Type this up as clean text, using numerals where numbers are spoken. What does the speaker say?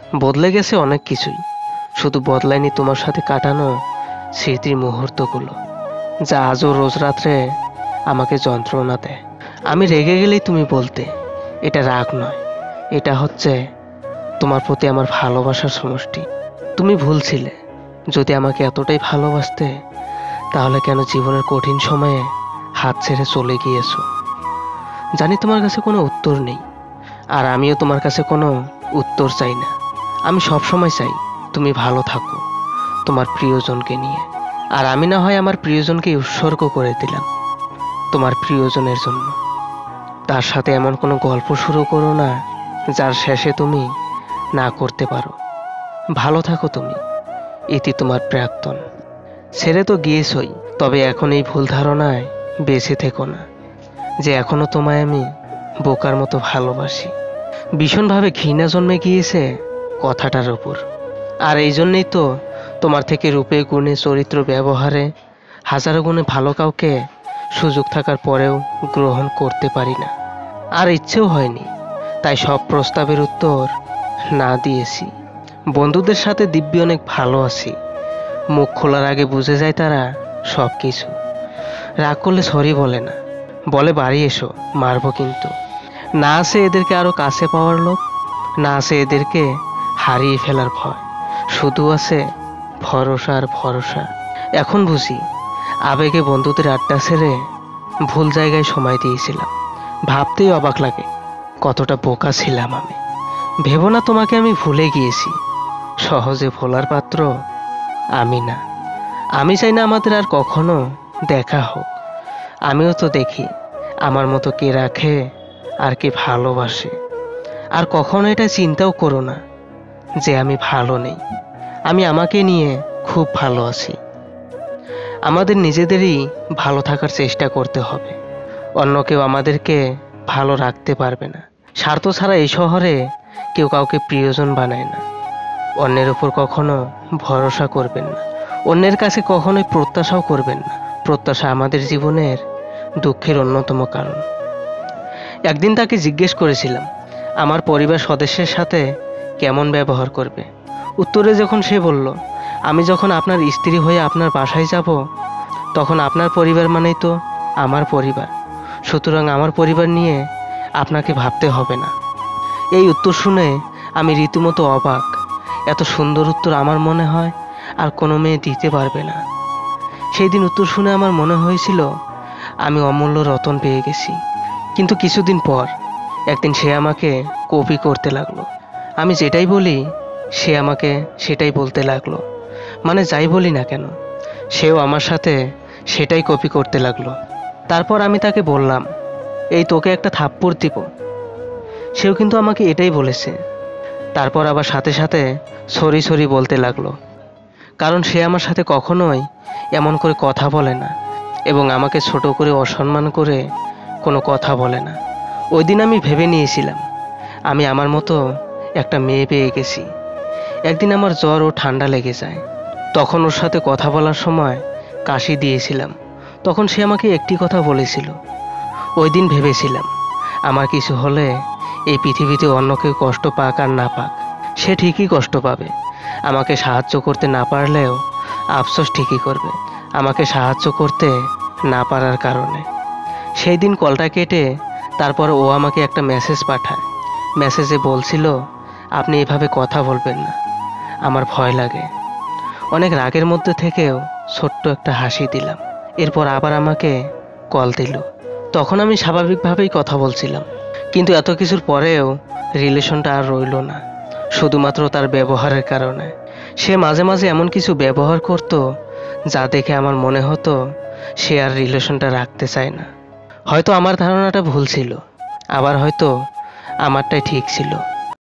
বদলে গেছে অনেক কিছুই, শুধু বদলায়নি তোমার সাথে কাটানো স্মৃতির মুহূর্তগুলো, যা আজও রোজ রাত্রে আমাকে যন্ত্রণা দেয়। আমি রেগে গেলেই তুমি বলতে, এটা রাগ নয়, এটা হচ্ছে তোমার প্রতি আমার ভালোবাসার সমষ্টি। তুমি ভুলছিলে, যদি আমাকে এতটাই ভালোবাসতে তাহলে কেন জীবনের কঠিন সময়ে হাত ছেড়ে চলে গিয়েছো? জানি তোমার কাছে কোনো উত্তর নেই, আর আমিও তোমার কাছে কোনো উত্তর চাই না। আমি সবসময় চাই তুমি ভালো থাকো তোমার প্রিয়জনকে নিয়ে, আর আমি না হয় আমার প্রিয়জনকে উৎসর্গ করে দিলাম তোমার প্রিয়জনের জন্য। তার সাথে এমন কোনো গল্প শুরু করো না যার শেষে তুমি না করতে পারো। ভালো থাকো তুমি, ইতি তোমার প্রাক্তন। ছেড়ে তো গিয়েছই, তবে এখন এই ভুল ধারণায় বেঁচে থেকো না যে এখনো তোমায় আমি বোকার মতো ভালোবাসি। ভীষণভাবে ঘৃণা জন্মে গিয়েছে কথাটার ওপর, আর এই জন্যেই তো তোমার থেকে রূপে গুণে চরিত্র ব্যবহারে হাজারো গুণে ভালো কাউকে সুযোগ থাকার পরেও গ্রহণ করতে পারি না, আর ইচ্ছেও হয়নি। তাই সব প্রস্তাবের উত্তর না দিয়েছি। বন্ধুদের সাথে দিব্যি অনেক ভালো আছি, মুখ খোলার আগে বুঝে যায় তারা সব কিছু। রাগ করলে সরি বলে না, বলে বাড়ি এসো, মারবো কিন্তু। না আছে এদেরকে আরো কাছে পাওয়ার লোক, না আছে এদেরকে হারিয়ে ফেলার ভয়, শুধু আছে ভরসা আর ভরসা। এখন বুঝি আবেগে বন্ধুদের আড্ডা ছেড়ে ভুল জায়গায় সময় দিয়েছিলাম। ভাবতেই অবাক লাগে কতটা বোকা ছিলাম আমি। ভেবো না তোমাকে আমি ভুলে গিয়েছি, সহজে ভোলার পাত্র আমি না। আমি চাই না আমাদের আর কখনো দেখা হোক। আমিও তো দেখি আমার মতো কে রাখে আর কে ভালোবাসে। আর কখনো এটা চিন্তাও করো না যে আমি ভালো নেই, আমি আমাকে নিয়ে খুব ভালো আছি। আমাদের নিজেদেরই ভালো থাকার চেষ্টা করতে হবে, অন্য কেউ আমাদেরকে ভালো রাখতে পারবে না। স্বার্থ ছাড়া এই শহরে কেউ কাউকে প্রিয়জন বানায় না। অন্যের উপর কখনো ভরসা করবেন না, অন্যের কাছে কখনোই প্রত্যাশাও করবেন না। প্রত্যাশা আমাদের জীবনের দুঃখের অন্যতম কারণ। একদিন তাকে জিজ্ঞেস করেছিলাম আমার পরিবার সদস্যের সাথে কেমন ব্যবহার করবে। উত্তরে যখন সে বলল, আমি যখন আপনার স্ত্রী হয়ে আপনার বাসায় যাব, তখন আপনার পরিবার মানেই তো আমার পরিবার, সুতরাং আমার পরিবার নিয়ে আপনাকে ভাবতে হবে না। এই উত্তর শুনে আমি রীতিমতো অবাক। এত সুন্দর উত্তর আমার মনে হয় আর কোনো মেয়ে দিতে পারবে না। সেই দিন উত্তর শুনে আমার মনে হয়েছিল আমি অমূল্য রতন পেয়ে গেছি। কিন্তু কিছুদিন পর একদিন সে আমাকে কপি করতে লাগলো। আমি যেটাই বলি সে আমাকে সেটাই বলতে লাগলো, মানে যাই বলি না কেন সেও আমার সাথে সেটাই কপি করতে লাগলো। তারপর আমি তাকে বললাম, এই তোকে একটা থাপ্পড় দিব। সেও কিন্তু আমাকে এটাই বলেছে। তারপর আবার সাথে সাথে সরি সরি বলতে লাগলো, কারণ সে আমার সাথে কখনোই এমন করে কথা বলে না এবং আমাকে ছোট করে অসম্মান করে কোনো কথা বলে না। ওই দিন আমি ভেবে নিয়েছিলাম আমি আমার মতো একটা মেয়ে পেয়ে গেছি। একদিন আমার জ্বর ও ঠান্ডা লেগে যায়, তখন ওর সাথে কথা বলার সময় কাশি দিয়েছিলাম। তখন সে আমাকে একটি কথা বলেছিল। ওই দিন ভেবেছিলাম আমার কিছু হলে এই পৃথিবীতে অন্য কেউ কষ্ট পাক আর না পাক, সে ঠিকই কষ্ট পাবে। আমাকে সাহায্য করতে না পারলেও আফসোস ঠিকই করবে আমাকে সাহায্য করতে না পারার কারণে। সেই দিন কলটা কেটে তারপর ও আমাকে একটা মেসেজ পাঠায়। মেসেজে বলছিল, আপনি এভাবে কথা বলবেন না, আমার ভয় লাগে। অনেক রাগের মধ্যে থেকেও ছোট্ট একটা হাসি দিলাম। এরপর আবার আমাকে কল দিল। তখন আমি স্বাভাবিকভাবেই কথা বলছিলাম, কিন্তু এত কিছুর পরেও রিলেশনটা আর রইল না, শুধুমাত্র তার ব্যবহারের কারণে। সে মাঝে মাঝে এমন কিছু ব্যবহার করত যা দেখে আমার মনে হতো সে আর রিলেশনটা রাখতে চায় না। হয়তো আমার ধারণাটা ভুল ছিল, আবার হয়তো আমারটাই ঠিক ছিল।